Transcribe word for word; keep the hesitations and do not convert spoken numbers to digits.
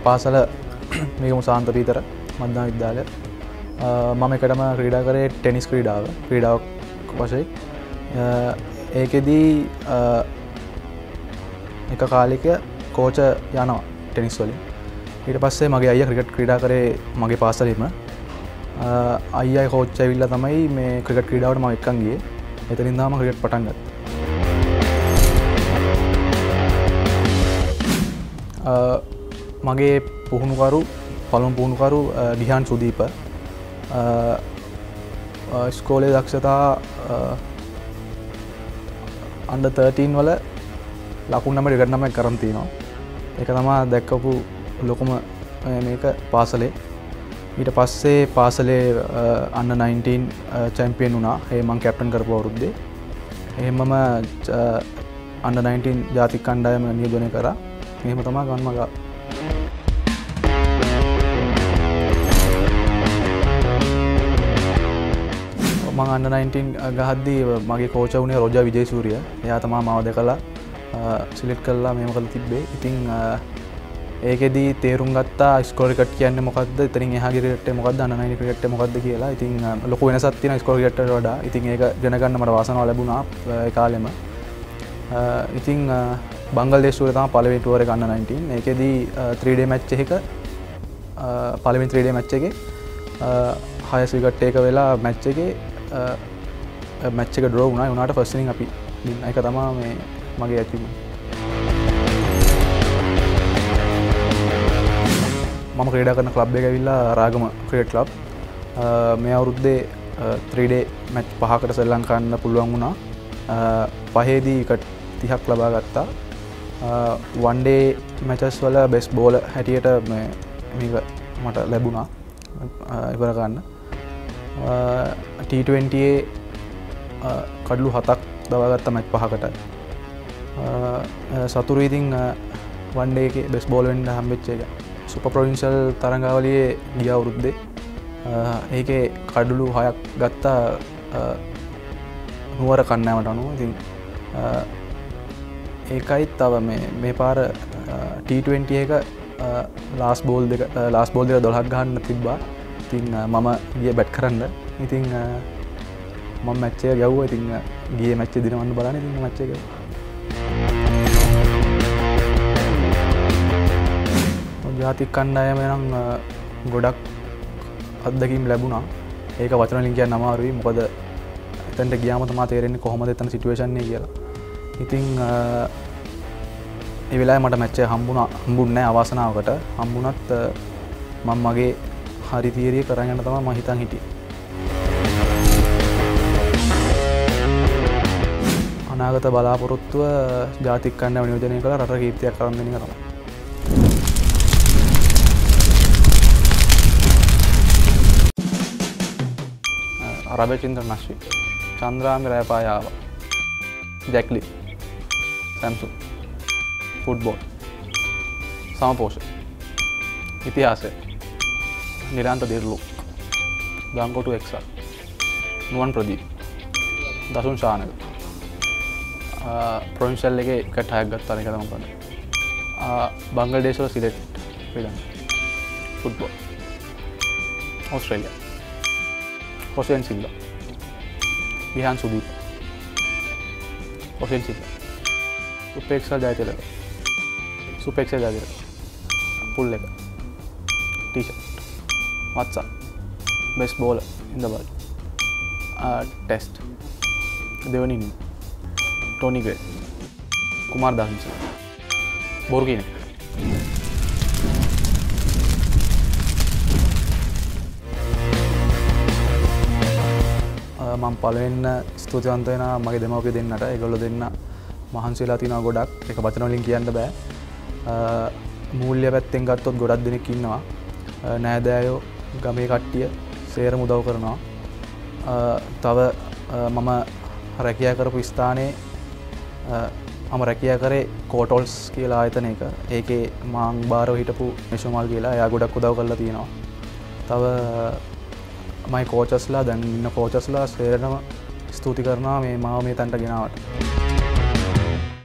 පාසල මේක මුසාන්ත පීතර මධ්‍යම විද්‍යාලය. මම එකටම ක්‍රීඩා කරේ ටෙනිස් ක්‍රීඩාව ක්‍රීඩාවක් වශයෙන්. ඒකෙදී එක කාලෙක කෝච යනවා ටෙනිස් වලින්. ඊට පස්සේ මගේ අයියා ක්‍රිකට් ක්‍රීඩා කරේ මගේ පාසලෙම. අයියා කෝච් ඇවිල්ලා තමයි මේ ක්‍රිකට් ක්‍රීඩාවට මම එක්කන් ගියේ. එතනින් තමයි ක්‍රිකට් පටන් ගත්තේ. මගේ පුහුණුකරු පළමු පුහුණුකරු ගිහාන් සුදීප ඉස්කෝලේ දක්ෂතා අන්ඩර් තර්ටීන් වල ලකුණු නම රිකට් නමක් කරන් තිනවා. ඒක තමයි දැක්කපු ලොකුම මේක පාසලේ. ඊට පස්සේ පාසලේ අන්ඩර් නයින්ටීන් චැම්පියන් වුණා. ඒ මම කැප්ටන් කරපු අවුරුද්දේ. එහෙමම අන්ඩර් නයින්ටීන් ජාතික කණ්ඩායම නියෝජනය කරා. එහෙම තමයි ගන්න මග. මම අන්ඩර් නයින්ටීන් ගහද්දී මගේ කෝච වුණේ රොජා විජේසූරිය. එයා තමයි මාව දැකලා සිලෙක්ට් කරලා මේව කරලා තිබ්බේ. ඉතින් ඒකෙදී තේරුම් ගත්තා ස්කෝර් ක්‍රිකට් කියන්නේ මොකක්ද, එතනින් එහා ගිය ක්‍රිකට් එක මොකක්ද, අන්ඩර් නයින්ටීන් ක්‍රිකට් එක මොකක්ද කියලා. ඉතින් ලොකු වෙනසක් තියෙනවා ස්කෝර් ක්‍රිකට් වලට වඩා. ඉතින් ඒක ඉගෙන ගන්න මට වාසනාව ලැබුණා ඒ කාලෙම. ඉතින් බංගල්දේශ වල තමයි පළවෙනි ටුවර් එක අන්ඩර් නයින්ටීන්. ඒකෙදී three day match එකක පළවෙනි three day match එකේ highest wicket එක වෙලා match එකේ match එක draw වුණා. ඒ උනාට first inning අපි දුන්නා. ඒක තමයි මේ මගේ achievement. මම ක්‍රීඩා කරන ක්ලබ් එක ඇවිල්ලා රාගම ක්‍රිකට් ක්ලබ්. මේ අවුරුද්දේ three day match පහකට ශ්‍රී ලංකාන්න පුළුවන් වුණා. පහේදී විකට් තිහක් ලබා ගත්තා. one day matches වල best bowler හැටියට මේ මේක මට ලැබුණා ඉවර ගන්න. T twenty කඩලු හතක් දවා ගත්තා මැච් පහකට. සතුරු ඉතින් one day එකේ best bowler වෙන්න හම්බෙච්ච එක. සුපර් ප්‍රොවින්ෂල් තරඟාවලියේ ගිය අවුරුද්දේ ඒකේ කඩලු හයක් ගත්තා නුවර කණ්ණායමට අනුව. ඉතින් ඒකයි තව මේ මේ පාර T twenty එක ලාස්ට් බෝල් දෙක ලාස්ට් බෝල් දෙක දොළහක් ගහන්න තිබ්බා. ඉතින් මම ගියේ බැට් කරන්න. ඉතින් මම මැච් එක ගැව්වා. ඉතින් ගියේ මැච් එක දිනවන්න බලන්න. ඉතින් මැච් එක ගැව්වා. ජාතික කණ්ඩායම නම් ගොඩක් අත්දැකීම් ලැබුණා. ඒක වචන වලින් කියන්න අමාරුයි. මොකද එතනට ගියාම තමයි තේරෙන්නේ කොහොමද එතන සිටුේෂන් එක කියලා. ඉතින් ඒ වෙලාවේ මට මැච් එක හම්බුණා හම්බුන්නේ නැහැ අවාසනාවකට. හම්බුණත් මම මගේ හරි තීරිය කරගෙන යන්න තමයි මම හිතන් හිටියේ. අනාගත බලාපොරොත්තුව ජාතික කණ්ඩායම නියෝජනය කළ රට කීර්තියක් කරන් දෙන එක තමයි. රබචින්ද්‍ර නශ්වි, චන්ද්‍රාමි රෑපායාව, ජැක්ලි, සැම්සුන්, ෆුට්බෝල්, සමපෝෂ, ඉතිහාසය, නිරාන්ත දිර්ලු, ගංකොටු එක්සා, නුවන් ප්‍රදීප්, දසුන් ශානක, ප්‍රොවින්ෂල් එකේ විකට් හයක් ගත්තා. ඒක තමයි කරන්නේ. බංග්ලාදේශ වල සිලෙට් ක්‍රීඩා football, Australia Hossein Silva, Gihan Sudeep, Hossein Silva, Upeksha Jayatila, Supeksha Jayatila, Pull leg, T-shirt, WhatsApp, best bowler in the world, uh, Test, Devani New, Tony Gray, Kumar Dahinsa, Borgine. මම පළවෙන්න ස්තුතිවන්ත වෙනවා මගේ දෙමව්පිය දෙන්නට. ඒගොල්ලෝ දෙන්න මහන්සි වෙලා තිනවා ගොඩක්. ඒක වචන වලින් කියන්න බෑ. මූල්‍ය පැත්තෙන් ගත්තොත් ගොඩක් දෙනෙක් ඉන්නවා. නෑදෑයෝ ගමේ කට්ටිය සේරම උදව් කරනවා. තව මම රැකියා කරපු ස්ථානයේ මම රැකියා කරේ කෝටොල්ස් කියලා ආයතනයක. ඒකේ මාං බාරව හිටපු මෙෂුමල් කියලා. එයා ගොඩක් උදව් කරලා තියෙනවා. තව මයි කෝචස්ලා දැන් ඉන්න කෝචස්ලා සේරම ස්තුති කරනවා මේ මාව මේ තැනට ගෙනාවට.